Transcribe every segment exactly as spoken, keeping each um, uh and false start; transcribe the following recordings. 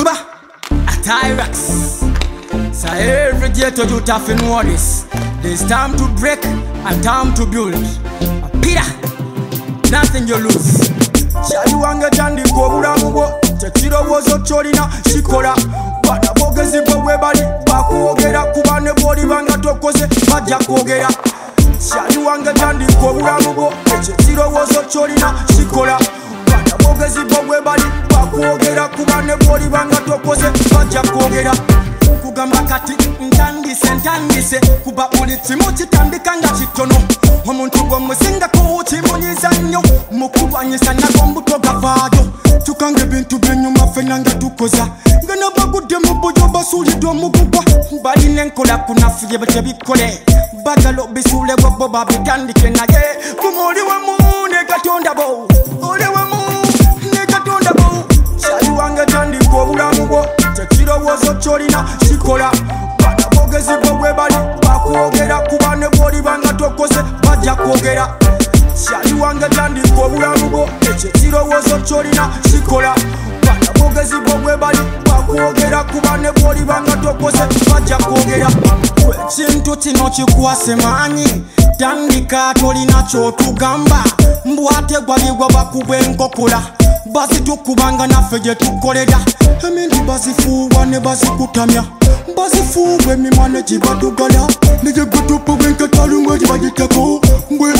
Buba, a Tyrax. So every day to you have to know this. There's time to break and time to build. Peter, nothing you lose. Chali wange tandi kobula mugo. Chechiro wozo cholina shikola. Bana bogezi bwe bali bakuogera kuba ne boli banga tokoze bajja kwogera. Chali wange tandi kobula mugo. Chechiro wozo cholina shikola. Bana bogezi bwe bali bakuogera kuba ne boli banga tokoze bajja kwogera. Kugamba kati ntandise ntandise kuba buli kimu kitandika nga kitono. Omuntu gwomusinga kukimunyiza nnyo mukulwanyisa nago mbuto gavaayo. Tukange bintu byenyuma ffenna nga tukoza nga nabagudde mu bujo basuulidde omugugwa. Balina enkola kunafuye betebikole bagala obisuule bwebo babitandike naye kumu oli wamu ne Katonda bo oli wamu ne Katonda bo. Kyali wange tandika obulamu bwo tekirowoozo kyolina kikola. Bana bogezi bwe bali bakwogera kuba ne bwoli banga tokoze bajja kwogera. Kyali wange tandika obulamu bwo ekirowoozo kyolina kikola. Bana bogezi bwe bali bakwogera kuba ne bwoli banga tokoze bajja kwogera. Ekintu kino kikwase maanyi tandika tolina kyotugamba mbu ate gwaliwa bakuba enkokola bazitukubanga naffe gye tukolera. Emindi bazifuuwa ne bazikutamya bazifuuwa emimwa ne gibadugala negye gutupa bwenkatalu gibagitako mbwe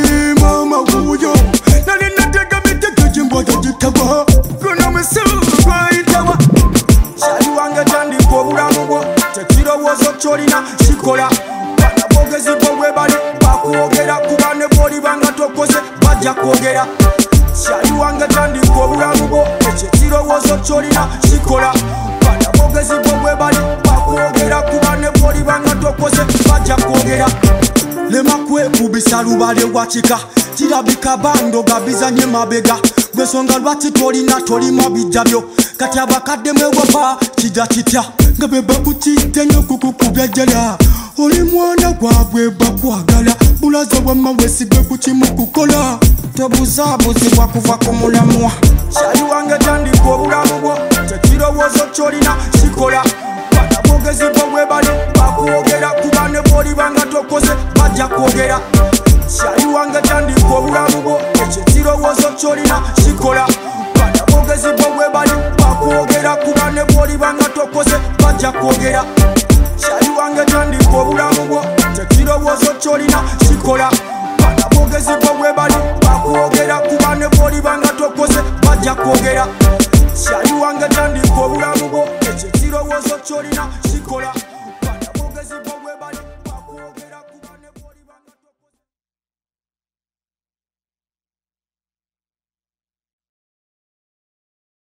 mama wuyo nali natega mitege gimbwaja gitagwa gona musuulu gwayitawa. Kyali wange tandika obulamu bwo tekirowoozo kyolina kikola. Bana bogezi bwe bali bakwogera kuba ne bwoli banga tokoze bajja kwogera. Kyali wange tandika obulamu bwo ekirowoozo kyolina kikola. Bana bogezi bwe bali bakwogera kuba ne bwoli banga tokoze bajja kwogera. Lema kwekubisa lubale wakika kirabika bando gabizanye mabega gwensonga lwaki tolina tolima bijjabyo kati abakadde mwewaba kijja kitya nga be bakukidde nnyo kukukubya jjala. Oli mwana gwabwe bakwagala bulaza wamma weesigwe ku kimu kukola tobuzaabuzibwa kuva ku mulamwa. Kyali wange tandika obulamu bwo tekirowoozo kyolina kikola. Bana bogezi bwe bali bakwogera kuba ne bwoli banga tokoze bajja kwogera. Kyali wange tandika obulamu bwo ekirowoozo kyolina kikola. Bana bogezi bwe bali bakwogera kuba ne bwoli banga tokoze bajja kwogera. Kyali wange tandika obulamu bwo tekirowoozo kyolina kikola. Bana bogezi bwe bali bakwogera kuba ne bwoli banga tokoze bajja kwogera. Kyali wange tandika obulamu bwo ekirowoozo kyolina kikola.